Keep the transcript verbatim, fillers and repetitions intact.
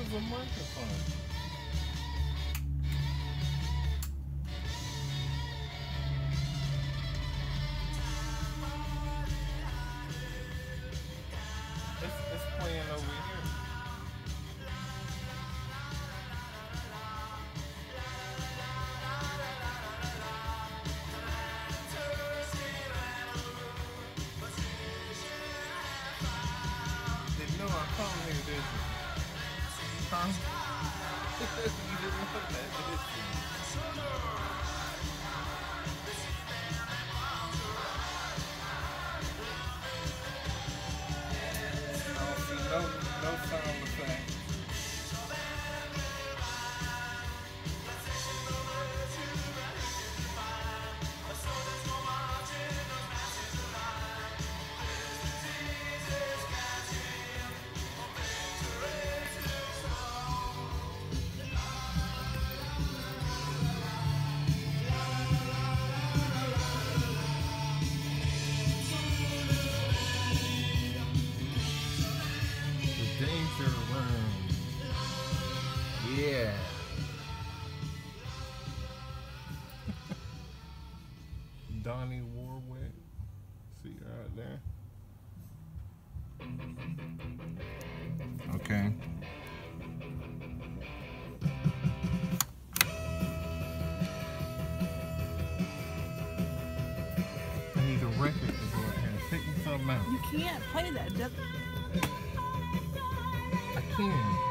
a microphone. It's, it's playing over here. Didn't know I come here, did you? Huh? You didn't know that, did you? I don't see no, no sound effect. Danger room. Yeah. Donnie Warwick. See her out there. Okay. I need a record to go ahead. Pick me something out. You can't play that. I can.